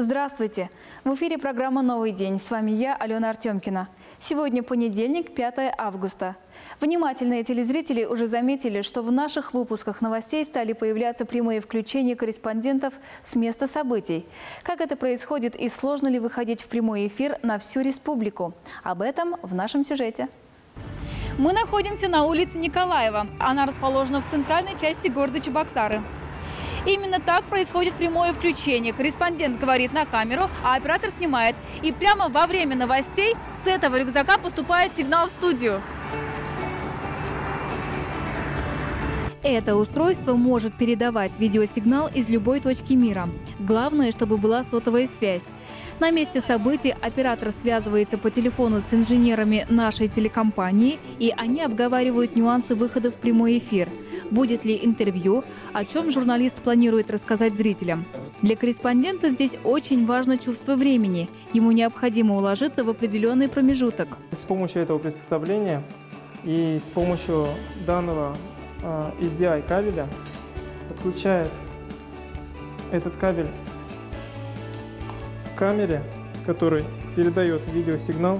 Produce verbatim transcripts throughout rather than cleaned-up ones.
Здравствуйте! В эфире программа «Новый день». С вами я, Алена Артемкина. Сегодня понедельник, пятое августа. Внимательные телезрители уже заметили, что в наших выпусках новостей стали появляться прямые включения корреспондентов с места событий. Как это происходит и сложно ли выходить в прямой эфир на всю республику? Об этом в нашем сюжете. Мы находимся на улице Николаева. Она расположена в центральной части города Чебоксары. Именно так происходит прямое включение. Корреспондент говорит на камеру, а оператор снимает. И прямо во время новостей с этого рюкзака поступает сигнал в студию. Это устройство может передавать видеосигнал из любой точки мира. Главное, чтобы была сотовая связь. На месте событий оператор связывается по телефону с инженерами нашей телекомпании, и они обговаривают нюансы выхода в прямой эфир. Будет ли интервью, о чем журналист планирует рассказать зрителям. Для корреспондента здесь очень важно чувство времени. Ему необходимо уложиться в определенный промежуток. С помощью этого приспособления и с помощью данного э, эс ди ай кабеля подключает этот кабель к камере, который передает видеосигнал.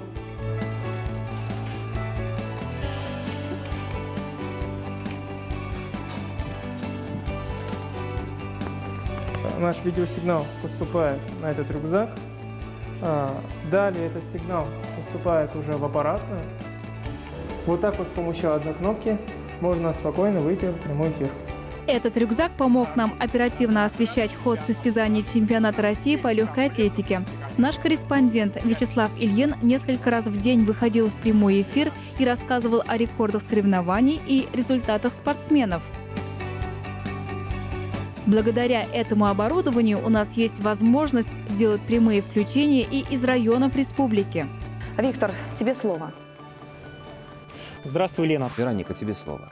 Наш видеосигнал поступает на этот рюкзак. Далее этот сигнал поступает уже в аппаратную. Вот так вот с помощью одной кнопки можно спокойно выйти в прямой эфир. Этот рюкзак помог нам оперативно освещать ход состязаний чемпионата России по легкой атлетике. Наш корреспондент Вячеслав Ильин несколько раз в день выходил в прямой эфир и рассказывал о рекордах соревнований и результатах спортсменов. Благодаря этому оборудованию у нас есть возможность делать прямые включения и из районов республики. Виктор, тебе слово. Здравствуй, Лена. Вероника, тебе слово.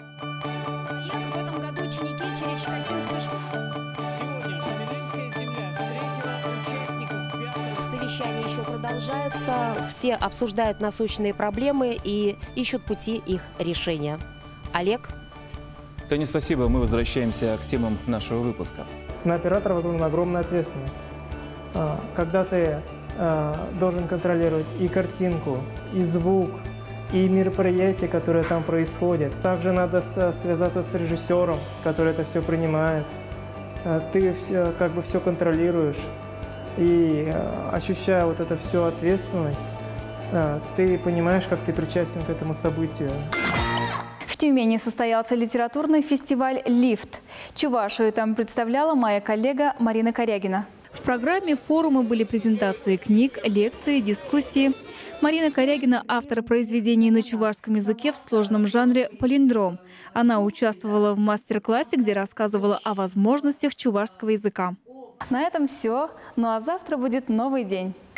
Совещание еще продолжается. Все обсуждают насущные проблемы и ищут пути их решения. Олег? Таня, спасибо. Мы возвращаемся к темам нашего выпуска. На оператора возложена огромная ответственность. Когда ты должен контролировать и картинку, и звук, и мероприятия, которые там происходят. Также надо связаться с режиссером, который это все принимает. Ты все, как бы все контролируешь. И ощущая вот эту всю ответственность, ты понимаешь, как ты причастен к этому событию. В Тюмени состоялся литературный фестиваль «Лифт». Чувашию там представляла моя коллега Марина Корягина. В программе форума были презентации книг, лекции, дискуссии. Марина Корягина – автор произведений на чувашском языке в сложном жанре «Палиндром». Она участвовала в мастер-классе, где рассказывала о возможностях чувашского языка. На этом все. Ну а завтра будет новый день.